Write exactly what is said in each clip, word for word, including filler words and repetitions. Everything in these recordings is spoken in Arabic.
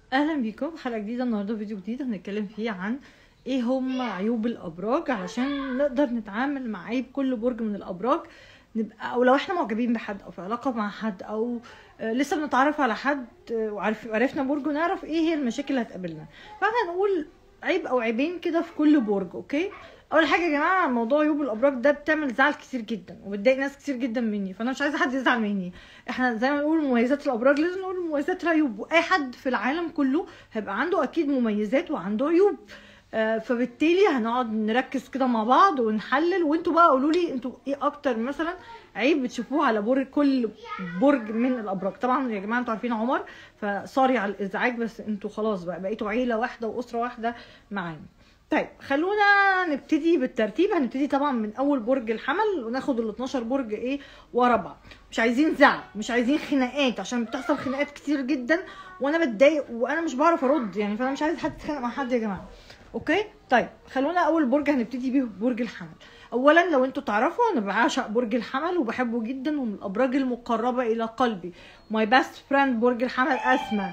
اهلا بيكم حلقه جديده. النهارده فيديو جديد هنتكلم فيه عن ايه هم عيوب الابراج علشان نقدر نتعامل مع عيب كل برج من الابراج. نبقى او لو احنا معجبين بحد او في علاقه مع حد او آه، لسه بنتعرف على حد آه، وعارف عرفنا برج ونعرف ايه هي المشاكل اللي هتقابلنا. فاحنا نقول عيب او عيبين كده في كل برج. اوكي، اول حاجه يا جماعه، موضوع عيوب الابراج ده بتعمل زعل كتير جدا وبتضايق ناس كتير جدا مني، فانا مش عايزه حد يزعل مني. احنا زي ما نقول مميزات الابراج لازم نقول مميزات العيوب، واي حد في العالم كله هيبقى عنده اكيد مميزات وعنده عيوب. آه فبالتالي هنقعد نركز كده مع بعض ونحلل، وانتوا بقى قولوا لي انتوا ايه اكتر مثلا عيب بتشوفوه على برج كل برج من الابراج. طبعا يا جماعه انتوا عارفين عمر، فسوري على الازعاج، بس انتوا خلاص بقى بقيتوا عيله واحده واسره واحده معانا. طيب خلونا نبتدي بالترتيب. هنبتدي طبعا من اول برج الحمل وناخد ال اتناشر برج ايه ورا بعض. مش عايزين زعل، مش عايزين خناقات، عشان بتحصل خناقات كتير جدا وانا بتضايق وانا مش بعرف ارد يعني، فانا مش عايز حد يتخانق مع حد يا جماعه. اوكي طيب خلونا اول برج هنبتدي بيه برج الحمل. اولا لو انتوا تعرفوا انا بعشق برج الحمل وبحبه جدا، ومن الابراج المقربه الى قلبي. ماي بيست فريند برج الحمل اسماء،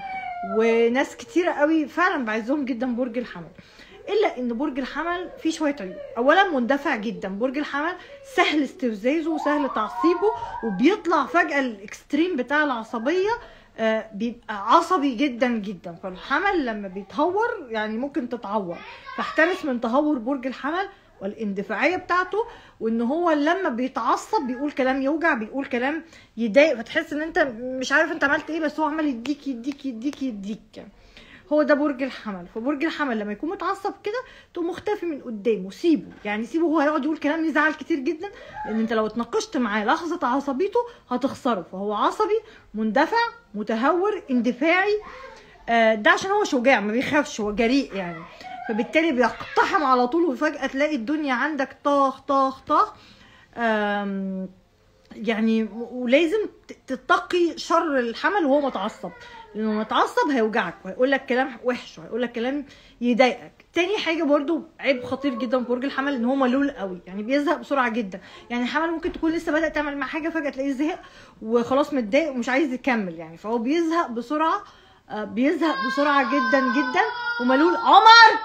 وناس كتيره قوي فعلا بعزهم جدا برج الحمل. الا ان برج الحمل فيه شويه عيوب. اولا مندفع جدا، برج الحمل سهل استفزازه وسهل تعصيبه، وبيطلع فجاه الاكستريم بتاع العصبيه. آه بيبقى عصبي جدا جدا، فالحمل لما بيتهور يعني ممكن تتعور، فاحترس من تهور برج الحمل والاندفاعيه بتاعته. وان هو لما بيتعصب بيقول كلام يوجع، بيقول كلام يضايق، فتحس ان انت مش عارف انت عملت ايه، بس هو عمال يديك يديك يديك يديك. هو ده برج الحمل. فبرج الحمل لما يكون متعصب كده تقوم مختفي من قدامه، سيبه يعني سيبه، هو هيقعد يقول كلام يزعل كتير جدا، لان انت لو اتناقشت معاه لحظه عصبيته هتخسره. فهو عصبي مندفع متهور اندفاعي. آه ده عشان هو شجاع ما بيخافش، هو جريء يعني، فبالتالي بيقتحم على طول، وفجاه تلاقي الدنيا عندك طاخ طاخ طاخ. آم يعني ولازم تتقي شر الحمل وهو متعصب، لانه متعصب هيوجعك وهيقول لك كلام وحش وهيقول لك كلام يضايقك. تاني حاجه برضو عيب خطير جدا في برج الحمل ان هو ملول قوي، يعني بيزهق بسرعه جدا. يعني الحمل ممكن تكون لسه بدأ تعمل مع حاجه فجاه تلاقيه زهق وخلاص متضايق ومش عايز يكمل يعني، فهو بيزهق بسرعه. آه بيزهق بسرعه جدا جدا وملول. عمر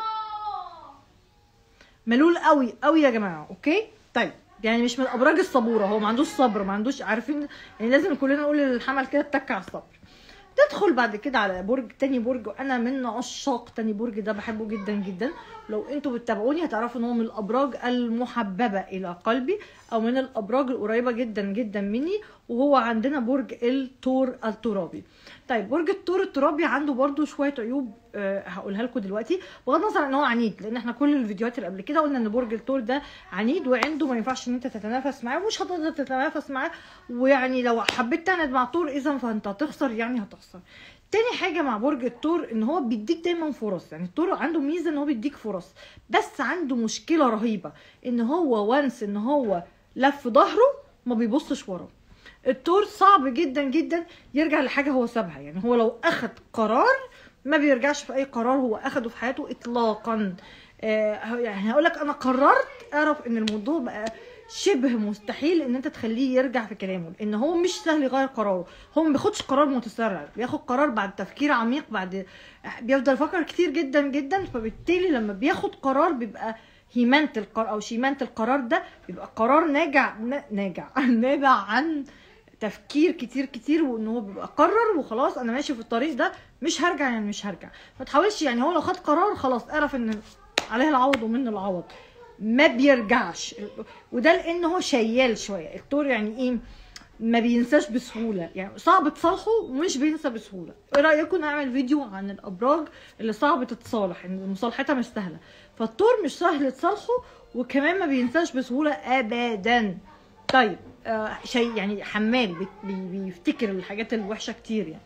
ملول قوي قوي يا جماعه. اوكي طيب يعني مش من الابراج الصبوره، هو ما عندوش صبر، ما عندوش عارفين يعني، لازم كلنا نقول للحمل كده اتك على الصبر. تدخل بعد كده على برج تاني برج، وانا من عشاق تاني برج ده، بحبه جدا جدا. لو انتوا بتتابعوني هتعرفوا ان هو من الابراج المحببه الى قلبي، او من الابراج القريبه جدا جدا مني، وهو عندنا برج الثور الترابي. طيب برج الثور الترابي عنده برضو شويه عيوب أه هقولها لكم دلوقتي، بغض النظر ان هو عنيد، لان احنا كل الفيديوهات اللي قبل كده قلنا ان برج الثور ده عنيد وعنده ما ينفعش ان انت تتنافس معاه، ومش هتقدر تتنافس معاه، ويعني لو حبيت تعند مع ثور اذا فانت هتخسر، يعني هتخسر. تاني حاجه مع برج الثور ان هو بيديك دايما فرص، يعني الثور عنده ميزه ان هو بيديك فرص، بس عنده مشكله رهيبه ان هو وانس ان هو لف ظهره ما بيبصش وراه. الثور صعب جدا جدا يرجع لحاجه هو سابها، يعني هو لو اخد قرار ما بيرجعش في اي قرار هو اخده في حياته اطلاقا. آه يعني هقول لك انا قررت، اعرف ان الموضوع بقى شبه مستحيل ان انت تخليه يرجع في كلامه، لان هو مش سهل يغير قراره. هو ما بياخدش قرار متسرع، بياخد قرار بعد تفكير عميق، بعد بيفضل يفكر كتير جدا جدا، فبالتالي لما بياخد قرار بيبقى هيمنة القرار او شيمانة القرار ده بيبقى قرار ناجع ناجع نابع عن تفكير كتير كتير، وان هو بيبقى قرر وخلاص انا ماشي في الطريق ده مش هرجع، يعني مش هرجع. ما تحاولش يعني، هو لو خد قرار خلاص اعرف ان عليه العوض ومنه العوض، ما بيرجعش. وده لان هو شيال شويه الثور، يعني ايه، ما بينساش بسهوله، يعني صعب تصالحه ومش بينسى بسهوله. ايه رايكم نعمل فيديو عن الابراج اللي صعب تتصالح، ان مصالحتها مش سهله؟ فالثور مش سهل تصالحه وكمان ما بينساش بسهوله ابدا. طيب آه شيء يعني حمال بي بيفتكر الحاجات الوحشه كتير يعني.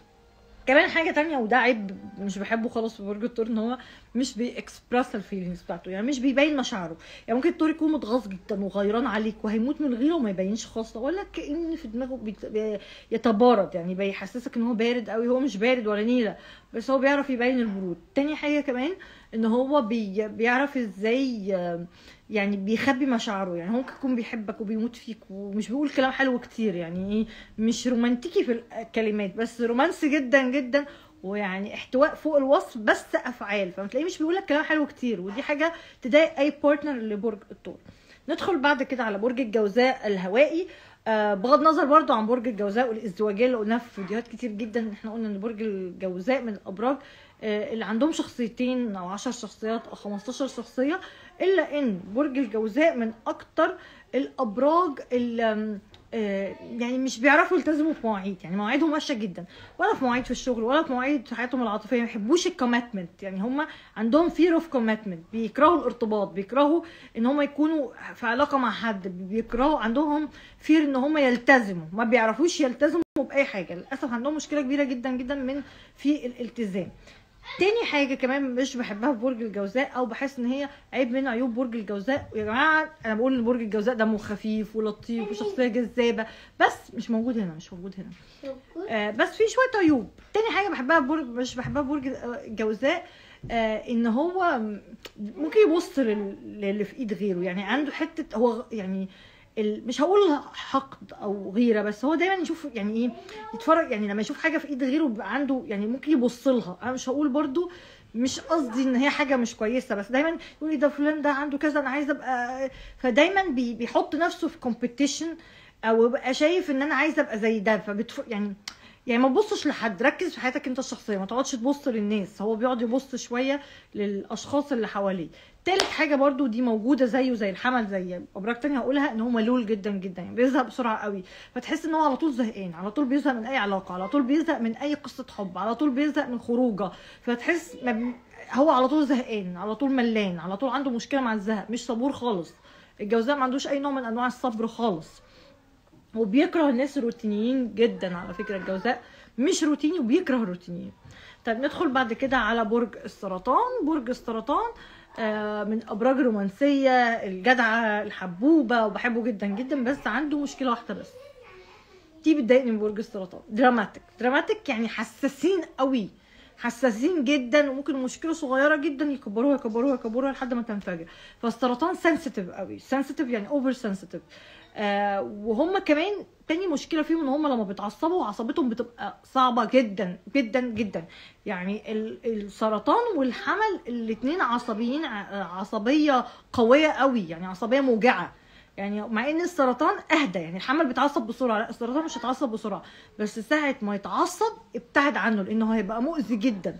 كمان حاجه تانية وده عيب مش بحبه خالص في برج الثور، ان هو مش بيكسبرس الفيلينجز بتاعته، يعني مش بيبين مشاعره. يعني ممكن الثور يكون متغاظ جدا وغيران عليك وهيموت من غيره وما يبينش خالص، ولا كأن في دماغه يتبارد، يعني بيحسسك ان هو بارد قوي، هو مش بارد ولا نيله، بس هو بيعرف يبين البرود. تاني حاجه كمان ان هو بي بيعرف ازاي يعني بيخبي مشاعره، يعني هو ممكن يكون بيحبك وبيموت فيك ومش بيقول كلام حلو كتير، يعني ايه، مش رومانتيكي في الكلمات بس رومانسي جدا جدا ويعني احتواء فوق الوصف بس افعال، فبتلاقيه مش بيقول لك كلام حلو كتير، ودي حاجه تضايق اي بارتنر لبرج الثور. ندخل بعد كده على برج الجوزاء الهوائي. آه بغض النظر برضو عن برج الجوزاء والازدواجيه اللي قلناها في فيديوهات كتير جدا، احنا قلنا ان برج الجوزاء من الابراج آه اللي عندهم شخصيتين او عشر شخصيات او خمستاشر شخصيه، الا ان برج الجوزاء من اكتر الابراج اللي آه يعني مش بيعرفوا يلتزموا بمواعيد، يعني مواعيدهم ماشيه جدا، ولا في مواعيد في الشغل ولا في مواعيد في حياتهم العاطفيه، ما يحبوش الكوميتمنت، يعني هم عندهم فير اوف كوميتمنت، بيكرهوا الارتباط، بيكرهوا ان هم يكونوا في علاقه مع حد، بيكرهوا عندهم فير ان هم يلتزموا، ما بيعرفوش يلتزموا باي حاجه، للاسف عندهم مشكله كبيره جدا جدا من في الالتزام. تاني حاجه كمان مش بحبها في برج الجوزاء، او بحس ان هي عيب من عيوب برج الجوزاء، يا جماعه انا بقول ان برج الجوزاء دمه خفيف ولطيف وشخصيه جذابه، بس مش موجود هنا، مش موجود هنا آه بس في شويه عيوب. تاني حاجه بحبها في برج مش بحبها في برج الجوزاء آه ان هو ممكن يبص للي في ايد غيره، يعني عنده حته هو يعني مش هقول حقد او غيره، بس هو دايما يشوف يعني ايه يتفرج، يعني لما يشوف حاجه في ايد غيره بيبقى عنده يعني ممكن يبص لها. انا مش هقول برضو، مش قصدي ان هي حاجه مش كويسه، بس دايما يقول ده فلان ده عنده كذا انا عايزه ابقى، فدايما بي بيحط نفسه في كومبيتيشن، او يبقى شايف ان انا عايزه ابقى زي ده، فبتف... يعني يعني ما تبصش لحد، ركز في حياتك انت الشخصيه، ما تقعدش تبص للناس، هو بيقعد يبص شويه للاشخاص اللي حواليه. تالت حاجه برضو دي موجوده زيه زي الحمل، زي ابراج تانية هقولها، ان هو ملول جدا جدا، يعني بيزهق بسرعه قوي، فتحس ان هو على طول زهقان، على طول بيزهق من اي علاقه، على طول بيزهق من اي قصه حب، على طول بيزهق من خروجه، فتحس مب... هو على طول زهقان، على طول ملان، على طول عنده مشكله مع الزهق، مش صبور خالص. الجوزاء ما عندوش اي نوع من انواع الصبر خالص، وبيكره الناس الروتينيين جدا. على فكره الجوزاء مش روتيني وبيكره الروتينيين. طيب ندخل بعد كده على برج السرطان. برج السرطان آه من ابراج رومانسيه، الجدعه الحبوبه، وبحبه جدا جدا، بس عنده مشكله واحده بس دي بتضايقني من برج السرطان، دراماتيك. دراماتيك يعني حساسين قوي، حساسين جدا، وممكن مشكله صغيره جدا يكبروها يكبروها يكبروها لحد ما تنفجر. فالسرطان سنسيتيف قوي، سنسيتيف يعني اوفر سنسيتيف. آه وهم كمان تاني مشكله فيهم ان هم لما بيتعصبوا عصبيتهم بتبقى صعبه جدا جدا جدا. يعني السرطان والحمل الاثنين عصبيين، عصبيه قويه قوي، يعني عصبيه موجعه، يعني مع ان السرطان اهدى، يعني الحمل بيتعصب بسرعه، لا السرطان مش هيتعصب بسرعه، بس ساعه ما يتعصب ابتعد عنه لانه هيبقى مؤذي جدا.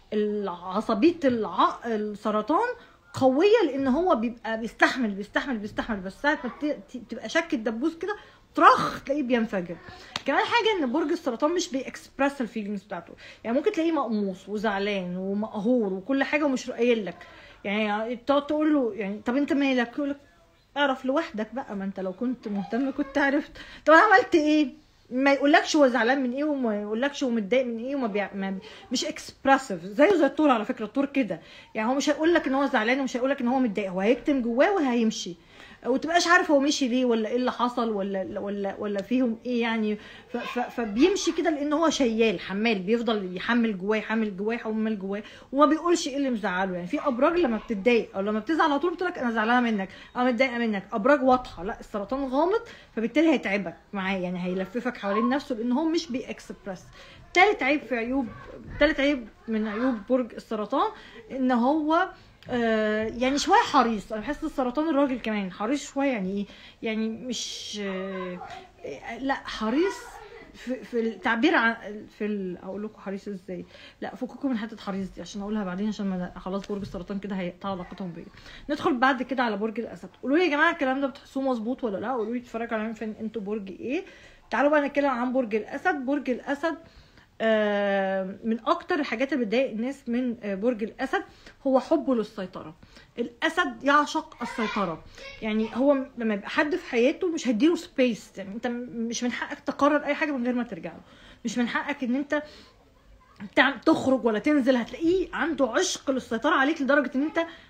العصبيه الع... السرطان قويه لان هو بيبقى بيستحمل بيستحمل بيستحمل، بس ساعه ما تبقى شك الدبوس كده طرخ تلاقيه بينفجر. كمان حاجه ان برج السرطان مش بيكسبرس الفيلينجز بتاعته، يعني ممكن تلاقيه مقموص وزعلان ومقهور وكل حاجه ومش قايل لك، يعني تقعد تقول له يعني طب انت مالك، يقول لك اعرف لوحدك بقى، ما انت لو كنت مهتم كنت عرفت. طب انا عملت ايه؟ ما يقولكش هو زعلان من ايه، وما يقولكش هو متضايق من ايه، وما بيع... ما... مش اكسبرسيف زيه زي الطور. على فكره الطور كده، يعني هو مش هيقول لك ان هو زعلان ومش هيقول لك ان هو متضايق، هو هيكتم جواه وهيمشي، وتبقاش عارف هو مشي ليه ولا ايه اللي حصل ولا ولا ولا فيهم ايه يعني. ف... ف... فبيمشي كده لان هو شيال حمال، بيفضل يحمل جواه يحمل جواه يحمل جواه، وما بيقولش ايه اللي مزعله. يعني في ابراج لما بتتضايق او لما بتزعل على طول بتقول لك انا زعلانه منك او متضايقه منك، ابراج واضحه. لا السرطان غامض، فبالتالي هيتعبك معاه، يعني هيلففك حوالين نفسه لان هو مش بيكسبرس. تالت عيب في عيوب تالت عيب من عيوب برج السرطان ان هو آه يعني شويه حريص. انا بحس السرطان الراجل كمان حريص شويه، يعني ايه يعني مش آه لا حريص في, في التعبير عن في اقول لكم حريص ازاي، لا فككم من حته حريص دي عشان اقولها بعدين، عشان ما خلاص برج السرطان كده هيقطع علاقتهم بيا. ندخل بعد كده على برج الاسد. قولوا لي يا جماعه الكلام ده بتحسوه مظبوط ولا لا؟ قولوا لي اتفرجوا على فين انتوا برج ايه. تعالوا بقى نتكلم عن برج الاسد. برج الاسد آه من اكتر الحاجات اللي بتضايق الناس من آه برج الاسد هو حبه للسيطره. الاسد يعشق السيطره، يعني هو لما يبقى حد في حياته مش هيديله سبيس، يعني انت مش من حقك تقرر اي حاجه من غير ما ترجع له، مش من حقك ان انت تخرج ولا تنزل، هتلاقيه عنده عشق للسيطره عليك لدرجه ان انت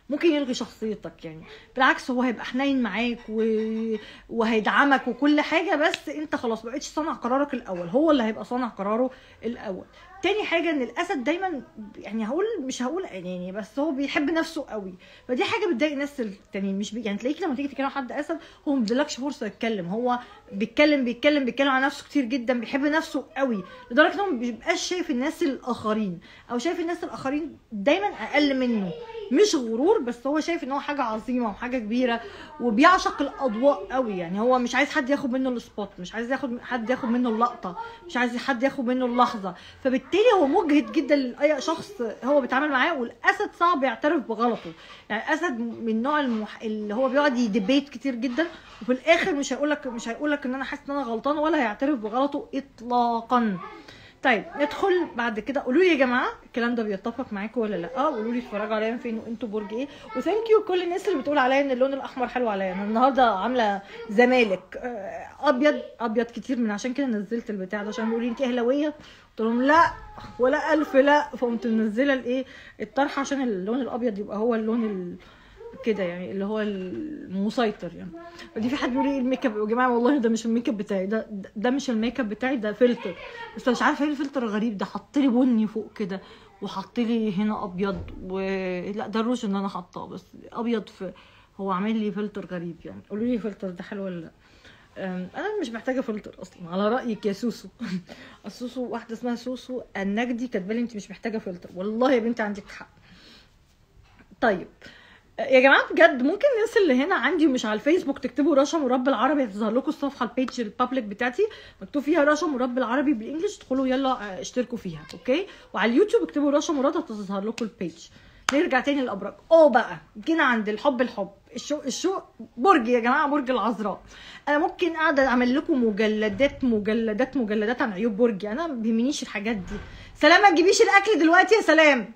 ممكن يلغي شخصيتك يعني. بالعكس هو هيبقى حنين معاك و... وهيدعمك وكل حاجه، بس انت خلاص مبقتش صانع قرارك الاول، هو اللي هيبقى صانع قراره الاول. تاني حاجه ان الاسد دايما يعني هقول مش هقول يعني بس هو بيحب نفسه قوي، فدي حاجه بتضايق الناس التانيين. مش بي... يعني تلاقيك لما تيجي تكلم حد اسد هو ما بيديلكش فرصه يتكلم، هو بيتكلم بيتكلم بيتكلم على نفسه كتير جدا، بيحب نفسه قوي لدرجه انه ما بيبقاش شايف الناس الاخرين او شايف الناس الاخرين دايما اقل منه. مش غرور، بس هو شايف ان هو حاجه عظيمه وحاجه كبيره، وبيعشق الاضواء قوي. يعني هو مش عايز حد ياخد منه السبوت، مش عايز ياخد حد ياخد منه اللقطه، مش عايز حد ياخد منه اللحظه. فبالتالي هو مجهد جدا لاي شخص هو بيتعامل معاه. والاسد صعب يعترف بغلطه، يعني الاسد من النوع المح... اللي هو بيقعد يديبيت كتير جدا، وفي الاخر مش هيقول لك مش هيقول لك ان انا حاسس ان انا غلطان، ولا هيعترف بغلطه اطلاقا. طيب ندخل بعد كده. قولوا لي يا جماعه الكلام ده بيتفق معاكم ولا لا؟ اه قولوا لي اتفرجوا عليا فين وانتوا برج ايه. وثانك يو كل الناس اللي بتقول عليا ان اللون الاحمر حلو عليا. انا النهارده عامله زمالك ابيض ابيض كتير، من عشان كده نزلت البتاع ده، عشان بيقولوا لي انت اهلاويه، قلت لهم لا ولا الف لا. فقمت منزله الايه الطرحه عشان اللون الابيض يبقى هو اللون ال... كده يعني اللي هو المسيطر يعني. ودي في حد بيقول لي الميك اب يا جماعه، والله ده مش الميك اب بتاعي، ده ده مش الميك اب بتاعي، ده فلتر. بس مش عارفه ايه الفلتر الغريب ده، حط لي بني فوق كده وحط لي هنا ابيض و لا ده الروج اللي انا حاطاه بس ابيض، في هو عامل لي فلتر غريب يعني. قولوا لي الفلتر ده حلو ولا لا؟ انا مش محتاجه فلتر اصلا على رايك يا سوسو. السوسو واحده اسمها سوسو النجدي كاتبه لي انت مش محتاجه فلتر، والله يا بنتي عندك حق. طيب يا جماعه بجد ممكن الناس اللي هنا عندي ومش على الفيسبوك تكتبوا رشا مربى العربي، هتظهر لكم الصفحه البيج البابليك بتاعتي مكتوب فيها رشا مربى العربي بالانجلش، ادخلوا يلا اشتركوا فيها اوكي. وعلى اليوتيوب اكتبوا رشا مراد هتظهر لكم البيج. نرجع تاني للابراج. اوه بقى جينا عند الحب الحب الشو الشو برج يا جماعه، برج العذراء. انا ممكن قاعده اعمل لكم مجلدات مجلدات مجلدات عن عيوب برجي، انا ما بيهمنيش الحاجات دي. سلام ما تجيبيش الاكل دلوقتي يا سلام.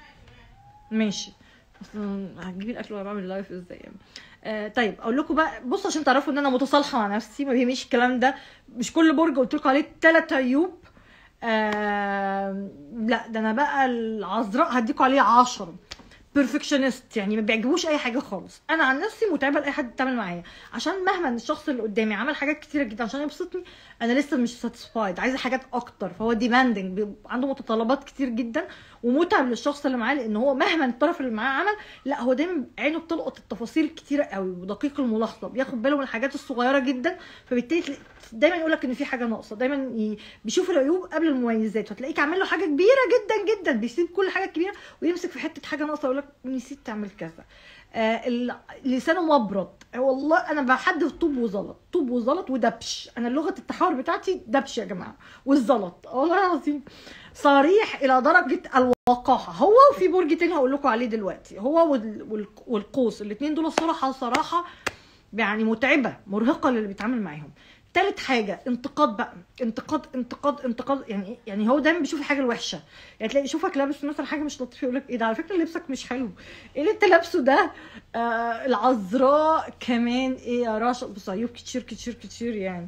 ماشي هتجيبي الاكل وانا بعمل لايف ازاي يعني. آه طيب اقول لكم بقى، بصوا عشان تعرفوا ان انا متصالحه مع نفسي، ما بيهمنيش الكلام ده. مش كل برج قلت لكم عليه ثلاث عيوب. آه لا ده انا بقى العذراء هديكوا عليه عشرة. بيرفكشنست يعني ما بيعجبوش اي حاجه خالص. انا عن نفسي متعبه لاي حد يتعامل معايا، عشان مهما الشخص اللي قدامي عمل حاجات كتيره جدا عشان يبسطني انا لسه مش ساتسفايد، عايزه حاجات اكتر. فهو ديماندنج، عنده متطلبات كتير جدا، ومتعب للشخص اللي معاه، لان هو مهما الطرف اللي معاه عمل لا هو دايما عينه بتلقط التفاصيل كتيره قوي ودقيق الملاحظه، بياخد باله من الحاجات الصغيره جدا. فبالتالي دايما يقول لك ان في حاجه ناقصه، دايما بيشوف العيوب قبل المميزات. فتلاقيك عامل له حاجه كبيره جدا جدا بيسيب كل حاجه كبيره ويمسك في حته حاجه ناقصه يقول لك نسيت تعمل كذا. آه لسانه مبرد، والله انا بحدد طوب وزلط طوب وزلط ودبش. انا لغه التحاور بتاعتي دبش يا جماعه والزلط والله العظيم. صريح الى درجه الوقاحه. هو وفي برج تاني هقول لكم عليه دلوقتي، هو والقوس، الاثنين دول صراحه صراحه يعني متعبه مرهقه للي بيتعامل معاهم. تالت حاجه انتقاد بقى، انتقاد انتقاد انتقاد يعني يعني هو دايما بيشوف الحاجه الوحشه. يعني تلاقي يشوفك لابس مثلا حاجه مش لطيفه يقول لك ايه ده على فكره لبسك مش حلو، ايه اللي انت لابسه ده. آه العذراء كمان ايه يا رشا، بص عيوب كتير كتير كتير يعني.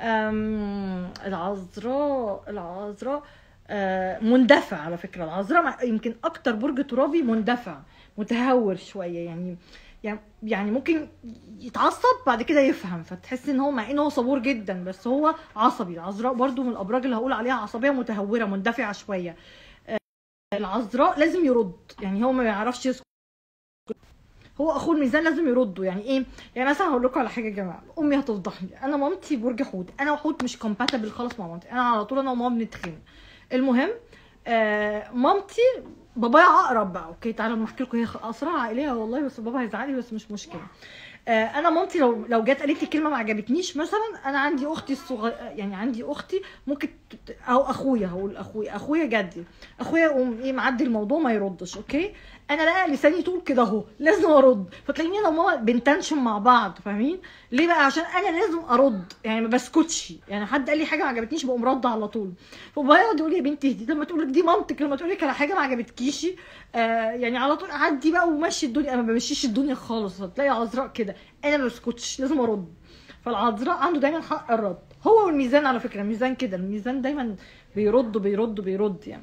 العذراء العذراء آه مندفع على فكره. العذراء يمكن اكتر برج ترابي مندفع متهور شويه يعني. يعني ممكن يتعصب بعد كده يفهم، فتحس ان هو مع انه هو صبور جدا بس هو عصبي. العذراء برضو من الابراج اللي هقول عليها عصبيه متهوره مندفعه شويه. العذراء لازم يرد، يعني هو ما يعرفش يسكت. هو اخو الميزان لازم يردوا. يعني ايه؟ يعني مثلا هقول لكم على حاجه يا جماعه، امي هتفضحني. انا مامتي برج حوت، انا وحوت مش كومباتبل خالص مع مامتي، انا على طول انا وماما بنتخانق. المهم آه مامتي بابايا عقرب بقى اوكي. تعالوا احكي لكم، هي اسرار عائليه والله بس بابا هيزعلي بس مش مشكله. آه انا مامتي لو لو جت قالت لي كلمه ما عجبتنيش مثلا، انا عندي اختي الصغيره يعني عندي اختي ممكن او اخويا، هقول اخويا اخويا جدي اخويا يقوم ايه معدي الموضوع ما يردش اوكي. انا لا لساني طول كده اهو لازم ارد، فتلاقيني انا وماما بنتنشن مع بعض. فاهمين ليه بقى؟ عشان انا لازم ارد يعني ما بسكتش. يعني حد قال لي حاجه ما عجبتنيش بقوم رد على طول. فبابايا يقعد يقول لي يا بنتي اهدي، لما تقول لك دي مامتك لما تقول لك على حاجه ما عجبتكيش آه يعني على طول عدي بقى ومشي الدنيا. انا ما بمشيش الدنيا خالص. هتلاقي عذراء كده انا ما بسكتش لازم ارد. فالعذراء عنده دايما حق الرد. هو والميزان على فكره، الميزان كده، الميزان دايما بيرد بيرد بيرد يعني.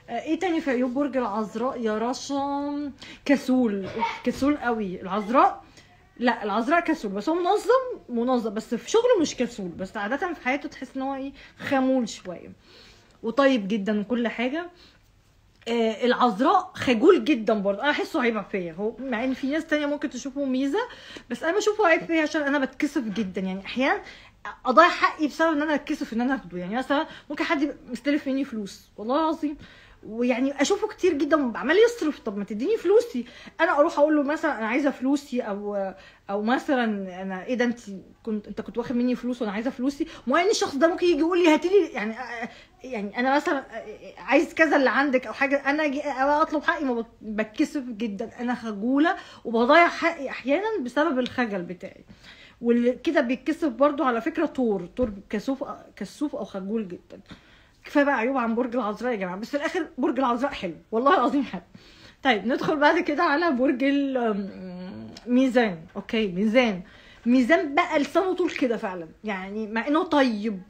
ايه تاني في عيوب برج العذراء يا رشا؟ كسول، كسول قوي العذراء. لا العذراء كسول بس هو منظم منظم، بس في شغله مش كسول، بس عاده في حياته تحس ان هو ايه خمول شويه وطيب جدا وكل حاجه. آه العذراء خجول جدا برضه، انا احسه عيب فيا هو، مع ان في ناس تانية ممكن تشوفه ميزه، بس انا بشوفه عيب فيا عشان انا بتكسف جدا. يعني احيانا اضيع حقي بسبب ان انا اتكسف ان انا اخده. يعني مثلا ممكن حد يبقى مستلف مني فلوس والله العظيم، ويعني اشوفه كتير جدا عمال يصرف، طب ما تديني فلوسي. انا اروح اقول له مثلا انا عايزه فلوسي، او او مثلا انا ايه ده انت كنت انت كنت واخد مني فلوس وانا عايزه فلوسي. مع ان الشخص ده ممكن يجي يقول لي هاتي لي، يعني يعني انا مثلا عايز كذا اللي عندك او حاجه، انا اجي اطلب حقي ما بتكسف جدا، انا خجوله وبضيع حقي احيانا بسبب الخجل بتاعي. واللي كده بيتكسف برضو على فكره طور طور كسوف كسوف او خجول جدا. كفايه بقى عيوب عن برج العذراء يا جماعه، بس في الاخر برج العذراء حلو والله العظيم حلو. طيب ندخل بعد كده على برج الميزان. اوكي ميزان، ميزان بقى لسانه طول كده فعلا، يعني مع انه طيب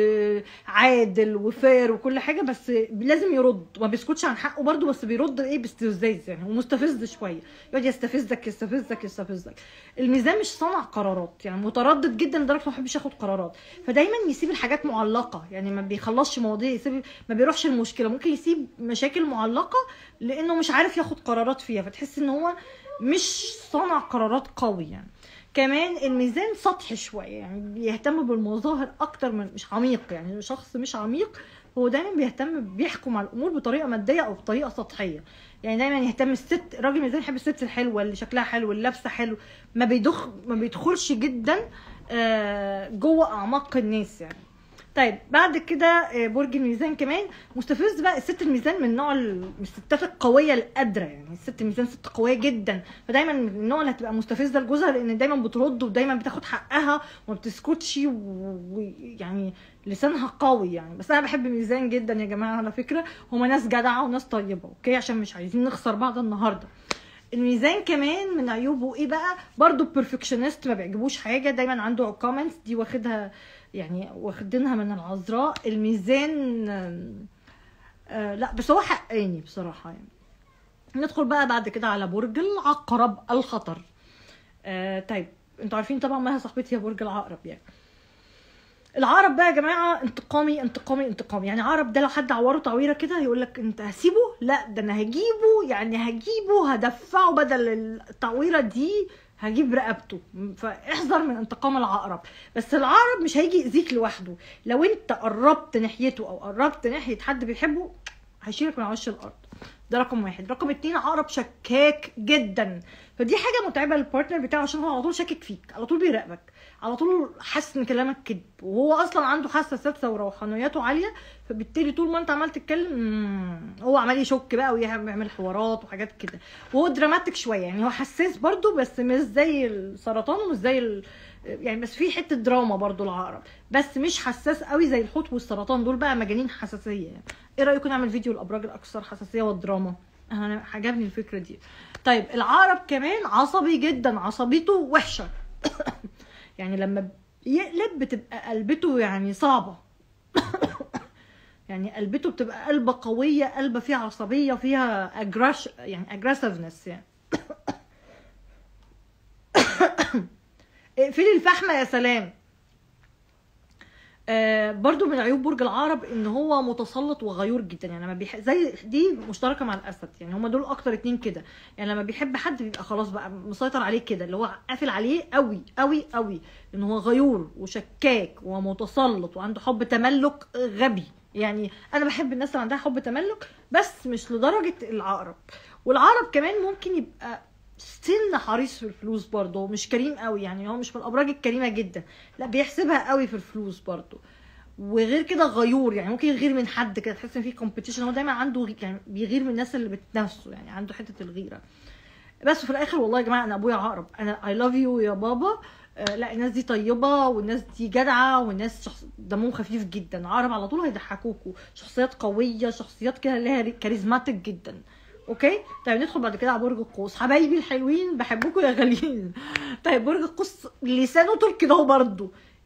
وعادل وفير وكل حاجه، بس لازم يرد، ما بيسكتش عن حقه برده، بس بيرد ايه باستفزاز يعني، ومستفز شويه، يقعد يستفزك يستفزك يستفزك. الميزان مش صانع قرارات، يعني متردد جدا لدرجه ما بيحبش ياخد قرارات، فدايما يسيب الحاجات معلقه، يعني ما بيخلصش مواضيع، يسيب ما بيروحش المشكله، ممكن يسيب مشاكل معلقه لانه مش عارف ياخد قرارات فيها، فتحس ان هو مش صانع قرارات قوي يعني. كمان الميزان سطحي شويه، يعني بيهتم بالمظاهر اكتر من مش عميق، يعني شخص مش عميق، هو دايما بيهتم بيحكم على الامور بطريقه ماديه او بطريقه سطحيه. يعني دايما يهتم الست، الراجل الميزان يحب الست الحلوه اللي شكلها حلو اللي لابسه حلو، ما بيدخ ما بيدخلش جدا جوه اعماق الناس يعني. طيب بعد كده برج الميزان كمان مستفز بقى الست الميزان، من نوع الستات القويه القادره، يعني الست الميزان ست قويه جدا، فدايما من النوع اللي هتبقى مستفزه لجوزها، لان دايما بترد ودايما بتاخد حقها وما بتسكتش، ويعني لسانها قوي يعني. بس انا بحب الميزان جدا يا جماعه على فكره، هما ناس جدعه وناس طيبه، اوكي عشان مش عايزين نخسر بعض النهارده. الميزان كمان من عيوبه ايه بقى؟ برضو بيرفكشنست، ما بيعجبوش حاجه، دايما عنده كومنتس دي واخدها يعني واخدينها من العذراء. الميزان آه لا بس هو حقاني بصراحه يعني. ندخل بقى بعد كده على برج العقرب الخطر. آه طيب انتوا عارفين طبعا ما هي صاحبتي هي برج العقرب يعني. العقرب بقى يا جماعه انتقامي انتقامي انتقامي، يعني عقرب ده لو حد عوره تعويره كده يقول لك انت هسيبه؟ لا ده انا هجيبه، يعني هجيبه هدفعه بدل التعويره دي هجيب رقبته، فاحذر من انتقام العقرب. بس العقرب مش هيجي يأذيك لوحده، لو انت قربت ناحيته او قربت ناحيه حد بيحبه هيشيلك من وش الارض، ده رقم واحد. رقم اتنين عقرب شكاك جدا، فدي حاجه متعبه للبارتنر بتاعه، عشان هو على طول شاكك فيك، على طول بيراقبك، على طول حاسس ان كلامك كذب، وهو اصلا عنده حاسه سادسه وروحانياته عاليه، فبالتالي طول ما انت عمال تتكلم هو عمال يشك بقى ويعمل حوارات وحاجات كده. وهو دراماتيك شويه، يعني هو حساس برضو بس مش زي السرطان ومش زي ال... يعني بس في حته دراما برضو العقرب، بس مش حساس قوي زي الحوت والسرطان، دول بقى مجانين حساسيه يعني. ايه رايكم نعمل فيديو الابراج الاكثر حساسيه والدراما؟ انا عجبني الفكره دي. طيب العقرب كمان عصبي جدا، عصبيته وحشه يعني لما يقلب بتبقى قلبته يعني صعبه يعني قلبته بتبقى قلبه قويه، قلبه فيها عصبيه وفيها اجراش يعني اجريسيفنس يعني اقفلي الفحمه يا سلام. آه برضو من عيوب برج العقرب ان هو متسلط وغيور جدا، يعني لما بيح... زي دي مشتركه مع الاسد، يعني هما دول اكتر اتنين كده، يعني لما بيحب حد بيبقى خلاص بقى مسيطر عليه كده، اللي هو قافل عليه قوي قوي قوي، ان هو غيور وشكاك ومتسلط وعنده حب تملك غبي. يعني انا بحب الناس اللي عندها حب تملك بس مش لدرجه العقرب. والعقرب كمان ممكن يبقى سن حريص في الفلوس برضه، مش كريم قوي، يعني هو مش من الابراج الكريمه جدا، لا بيحسبها قوي في الفلوس برضه. وغير كده غيور، يعني ممكن يغير من حد كده، تحس ان في كومبيتيشن، هو دايما عنده يعني بيغير من الناس اللي بتنافسه، يعني عنده حته الغيره. بس في الاخر والله يا جماعه انا ابويا عقرب، انا اي لاف يو يا بابا. آه لا الناس دي طيبه والناس دي جدعه والناس شخص دمهم خفيف جدا، عقرب على طول هيضحكوكوا، شخصيات قويه، شخصيات كده اللي هي كاريزماتيك جدا. اوكي طيب ندخل بعد كده على برج القوس. حبايبي الحلوين بحبكم يا غاليين. طيب برج القوس لسانه طول كده اهو برضه،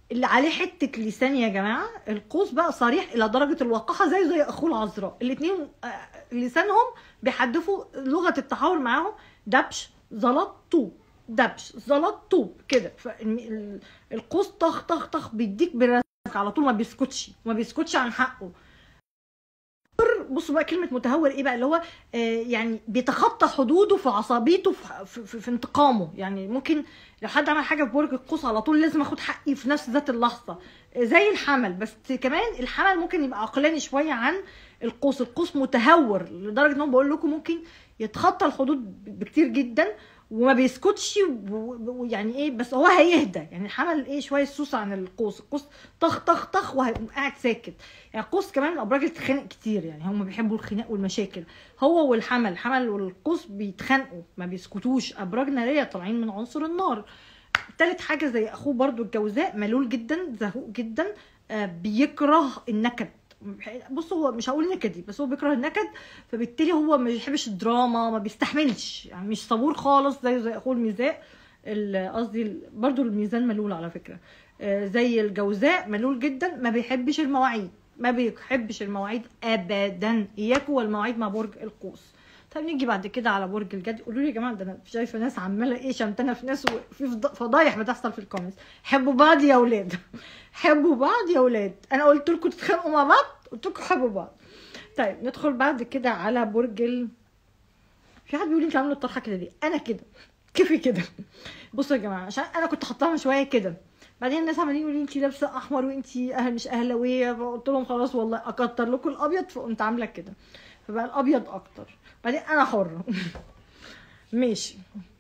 اللي عليه حته لسان يا جماعه. القوس بقى صريح الى درجه الوقاحه زيه زي اخوه العذراء، الاثنين لسانهم بيحدفوا لغه التحاور معاهم، دبش زلط طوب، دبش زلط طوب كده. فالقوس طخ طخ طخ بيديك برزق على طول، ما بيسكتش ما بيسكتش عن حقه. بصوا بقى كلمه متهور ايه بقى، اللي هو آه يعني بيتخطى حدوده في عصبيته في, في, في, في انتقامه. يعني ممكن لو حد عمل حاجه في برج القوس على طول لازم اخد حقي في نفس ذات اللحظه، آه زي الحمل. بس كمان الحمل ممكن يبقى عقلاني شويه عن القوس. القوس متهور لدرجه ان هو بقول لكم ممكن يتخطى الحدود بكتير جدا وما بيسكتش، ويعني ايه بس هو هيهدى. يعني الحمل ايه شويه سوس عن القوس. القوس طخ طخ طخ وهيقوم قاعد ساكت. يعني القوس كمان من الابراج اللي بتتخانق كتير، يعني هم بيحبوا الخناق والمشاكل. هو والحمل، الحمل والقوس بيتخانقوا ما بيسكتوش، ابراج ناريه طالعين من عنصر النار. تالت حاجه زي اخوه برضو الجوزاء، ملول جدا زهوق جدا، آه بيكره النكد. بص هو مش هقول نكدي بس هو بيكره النكد، فبالتالي هو ما بيحبش الدراما، ما بيستحملش، يعني مش صبور خالص زي زي اخوه الميزاء. قصدي برضو الميزان ملول على فكره، زي الجوزاء ملول جدا، ما بيحبش المواعيد، ما بيحبش المواعيد ابدا. اياكوا والمواعيد مع برج القوس. طب نيجي بعد كده على برج الجدي. قولوا لي يا جماعه، ده انا شايفه ناس عماله ايه شمتانه في ناس، وفي فضايح بتحصل في الكومنتس. حبوا بعض يا اولاد حبوا بعض يا اولاد. انا قلت لكم تتخانقوا مع بعض، قلت لكم حبوا بعض. طيب ندخل بعد كده على برج ال... في حد بيقول لي انت عامله الطرحه كده ليه؟ انا كده كيفي كده. بصوا يا جماعه، عشان انا كنت حاطاها من شويه كده، بعدين الناس عمالين يقولوا لي انت لابسه احمر وانت اهل مش اهلاويه، فقلت لهم خلاص والله اكتر لكم الابيض، فقمت عامله كده، فبقى الابيض اكتر. بعدين انا حره ماشي.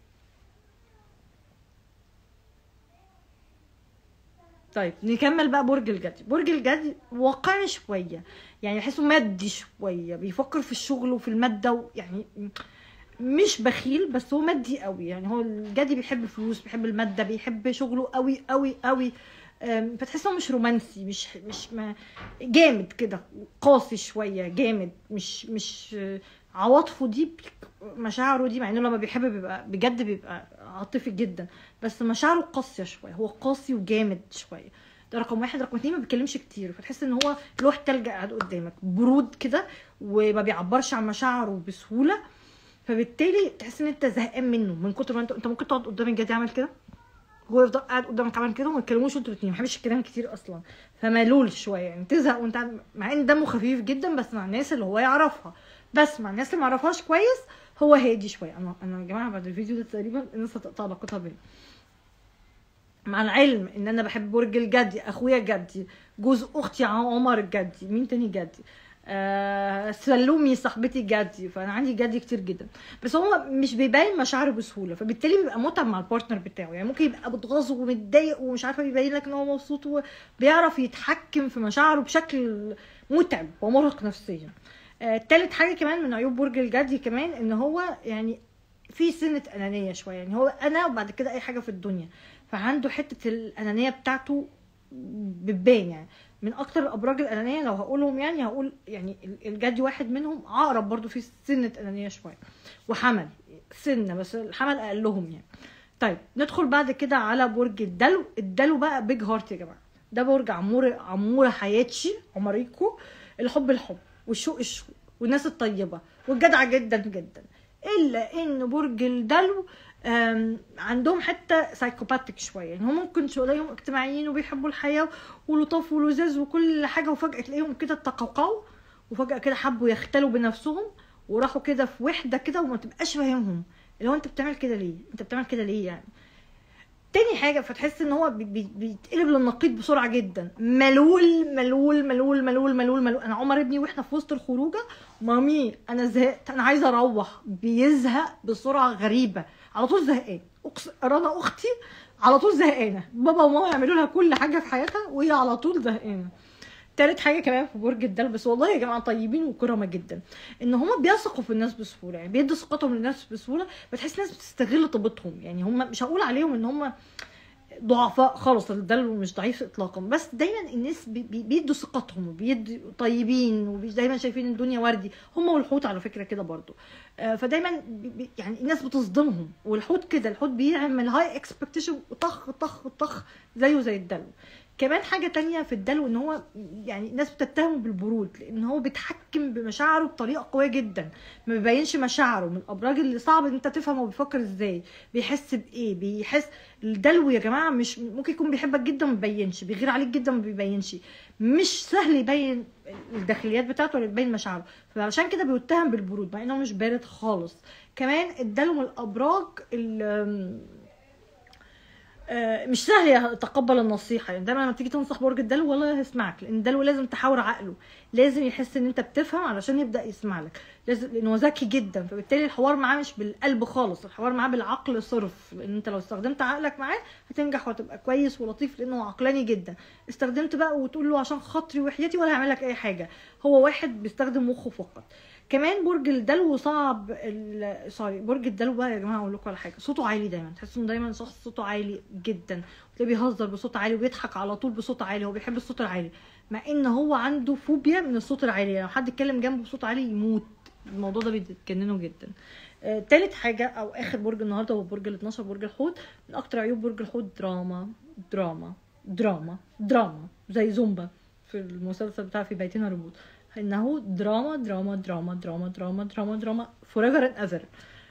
طيب نكمل بقى برج الجدي. برج الجدي واقعي شويه، يعني بحسه مادي شويه، بيفكر في الشغل وفي الماده، يعني مش بخيل بس هو مادي قوي. يعني هو الجدي بيحب الفلوس، بيحب الماده، بيحب شغله قوي قوي قوي. فتحسه مش رومانسي، مش مش ما جامد كده، قاسي شويه، جامد، مش مش عواطفه دي مشاعره دي، مع انه لما بيحب بيبقى بجد بيبقى عاطفي جدا، بس مشاعره قاسيه شويه، هو قاسي وجامد شويه. ده رقم واحد. رقم اتنين ما بيتكلمش كتير، فتحس ان هو لوح تلج قاعد قدامك، برود كده، وما بيعبرش عن مشاعره بسهوله، فبالتالي تحس ان انت زهقان منه من كتر ما انت انت ممكن تقعد قدام الجدي عامل كده، هو يفضل قاعد قدامك عامل كده وما تكلموش انتوا الاثنين، ما بيحبش الكلام كتير اصلا، فملول شويه، يعني تزهق وانت مع ان دمه خفيف جدا بس مع الناس اللي هو يعرفها، بس مع الناس اللي ما يعرفهاش كويس هو هادي شويه. انا انا يا جماعه بعد الفيديو ده تقريبا الناس هتقطع علاقتها بيا، مع العلم ان انا بحب برج الجدي، اخويا جدي، جوز اختي عمر الجدي، مين تاني جدي، آه سلومي صاحبتي جدي، فانا عندي جدي كتير جدا، بس هو مش بيبين مشاعره بسهوله، فبالتالي بيبقى متعب مع البارتنر بتاعه. يعني ممكن يبقى متغاظ ومتضايق ومش عارفه يبين لك ان هو مبسوط، وبيعرف يتحكم في مشاعره بشكل متعب ومرهق نفسيا. آه تالت حاجه كمان من عيوب برج الجدي كمان ان هو يعني في سنه انانيه شويه، يعني هو انا وبعد كده اي حاجه في الدنيا، فعنده حته الانانيه بتاعته بتبان. يعني من اكتر الابراج الانانيه لو هقولهم، يعني هقول يعني الجدي واحد منهم، عقرب برضو في سنه انانيه شويه، وحمل سنه بس الحمل اقلهم يعني. طيب ندخل بعد كده على برج الدلو. الدلو بقى بيج هارت يا جماعه، ده برج عمور عموره حياتشي عمريكو، الحب الحب والشوق الشوق والناس الطيبه والجدعه جدا جدا، الا ان برج الدلو عندهم حتى سايكوباتيك شويه، يعني هم ممكن تلاقيهم اجتماعيين وبيحبوا الحياه ولطاف ولزاز وكل حاجه، وفجاه تلاقيهم كده تقوقعوا، وفجاه كده حبوا يختلوا بنفسهم وراحوا كده في وحده كده، وما تبقاش فاهمهم اللي هو انت بتعمل كده ليه، انت بتعمل كده ليه يعني. تاني حاجه فتحس ان هو بي بي بيتقلب للنقيض بسرعه جدا، ملول ملول ملول ملول ملول ملول. انا عمر ابني واحنا في وسط الخروجه، مامي انا زهقت انا عايزه اروح، بيزهق بسرعه غريبه، على طول زهقان. رنا اختي على طول زهقانه، بابا وماما يعملوا لها كل حاجه في حياتها وهي على طول زهقانه. تالت حاجه كمان في برج الدلو، بس والله يا جماعه طيبين وكرمه جدا، ان هما بيثقوا في الناس بسهوله، يعني بيدوا ثقتهم للناس بسهوله، بتحس الناس بتستغل طيبتهم. يعني هما مش هقول عليهم ان هما ضعفاء خالص، الدلو مش ضعيف اطلاقا، بس دايما الناس بي بيدوا ثقتهم وبيدوا طيبين ودايما شايفين الدنيا وردي. هم والحوت على فكره كده برضو، آه فدايما بي يعني الناس بتصدمهم، والحوت كده الحوت بيعمل هاي اكسبكتيشن وطخ طخ طخ زيه زي الدلو. كمان حاجه تانية في الدلو ان هو يعني الناس بتتهمه بالبرود، لان هو بيتحكم بمشاعره بطريقه قويه جدا، ما بيبينش مشاعره. من الابراج اللي صعب ان انت تفهم هو بيفكر ازاي، بيحس بايه، بيحس. الدلو يا جماعه مش ممكن يكون بيحبك جدا ما بيبينش، بيغير عليك جدا ما بيبينش، مش سهل يبين الداخليات بتاعته ولا يبين مشاعره، فعشان كده بيتهم بالبرود مع انه مش بارد خالص. كمان الدلو من الابراج مش سهل يتقبل النصيحه، يعني دايما لما تيجي تنصح برج الدلو والله هيسمعك، لان الدلو لازم تحاور عقله، لازم يحس ان انت بتفهم علشان يبدا يسمع لك، لازم، لانه ذكي جدا، فبالتالي الحوار معاه مش بالقلب خالص، الحوار معاه بالعقل صرف، لان انت لو استخدمت عقلك معاه هتنجح وهتبقى كويس ولطيف، لانه عقلاني جدا. استخدمت بقى وتقول له عشان خاطري وحياتي ولا هعمل لك اي حاجه، هو واحد بيستخدم مخه فقط. كمان برج الدلو صعب ال... سوري برج الدلو بقى يا جماعه اقول لكم على حاجه، صوته عالي دايما، تحس انه دايما شخص صوته عالي جدا، وتلاقيه بيهزر بصوت عالي وبيضحك على طول بصوت عالي، هو بيحب الصوت العالي، مع ان هو عنده فوبيا من الصوت العالي، لو يعني حد اتكلم جنبه بصوت عالي يموت، الموضوع ده بيتجننه جدا. آه، تالت حاجه او اخر برج النهارده هو برج ال اتناشر، برج الحوت. من اكتر عيوب برج الحوت دراما دراما دراما دراما زي زومبا في المسلسل بتاع في بيتنا ريموت، انه دراما دراما دراما دراما دراما دراما دراما فوريفر اند ايفر.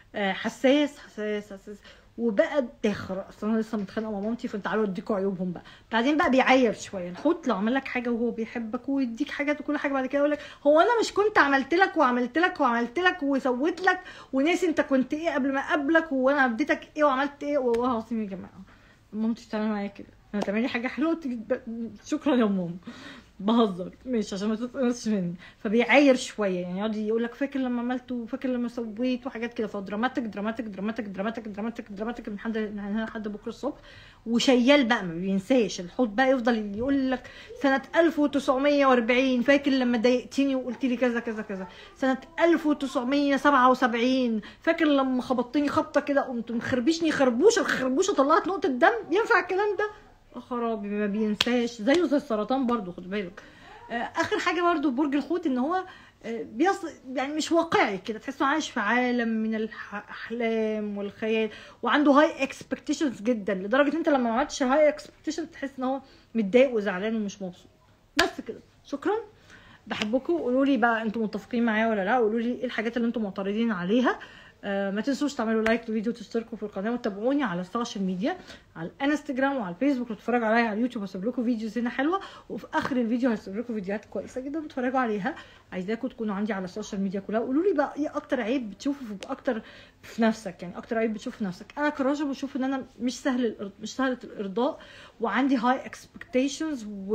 حساس حساس حساس وبقى داخر، اصلا انا لسه متخانقه مع مامتي، فتعالوا اديكوا عيوبهم بقى. بعدين بقى بيعاير شويه، الحوت لو عمل لك حاجه وهو بيحبك ويديك حاجات وكل حاجه، بعد كده يقول لك هو انا مش كنت عملت لك وعملت لك وعملت لك وسويت لك وناسي انت كنت ايه قبل ما اقابلك، وانا اديتك ايه وعملت ايه. والله العظيم يا جماعه مامتي بتعمل معايا كده، لما تعملي حاجه حلوه تيجي شكرا يا ماما، بهزر مش عشان ما تتقمصش مني، فبيعاير شويه، يعني يقعد يقول لك فاكر لما عملت وفاكر لما سويت وحاجات كده، فدراماتيك دراماتيك دراماتيك دراماتيك دراماتيك دراماتيك من حد من هنا لحد بكره الصبح. وشيال بقى ما بينساش، الحوت بقى يفضل يقول لك سنه ألف وتسعمية وأربعين فاكر لما ضايقتني وقلت لي كذا كذا كذا، سنه ألف وتسعمية سبعة وسبعين فاكر لما خبطتني خبطه كده قمت مخربشني خربوشه، الخربوشه طلعت نقطه دم، ينفع الكلام ده؟ خرابي ما بينساش، زيه زي السرطان برضو خد بالك. اخر حاجه برضو برج الحوت ان هو بيص يعني مش واقعي كده، تحسه عايش في عالم من الاحلام والخيال، وعنده هاي اكسبكتيشنز جدا، لدرجه انت لما ما عملتش هاي اكسبكتيشن تحس ان هو متضايق وزعلان ومش مبسوط. بس كده، شكرا، بحبكم. قولوا لي بقى انتم متفقين معايا ولا لا، قولوا لي ايه الحاجات اللي انتم معترضين عليها. آه ما تنسوش تعملوا لايك للفيديو وتشتركوا في القناه وتتابعوني على السوشيال ميديا، على الانستجرام وعلى الفيسبوك، وتتفرجوا عليا على اليوتيوب، هسيب لكم فيديوز هنا حلوه، وفي اخر الفيديو هسيب لكم فيديوهات كويسه جدا تتفرجوا عليها. عايزاكم تكونوا عندي على السوشيال ميديا كلها. قولوا لي بقى ايه اكتر عيب بتشوفه في اكتر في نفسك، يعني اكتر عيب بتشوفه في نفسك. انا كراجل بشوف ان انا مش سهل الارض مش سهله الارضاء، وعندي هاي اكسبكتيشنز و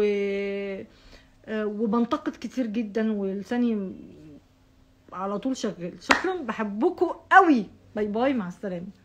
وبنتقد كتير جدا، ولساني على طول شغال. شكرا، بحبكم قوي، باي باي، مع السلامه.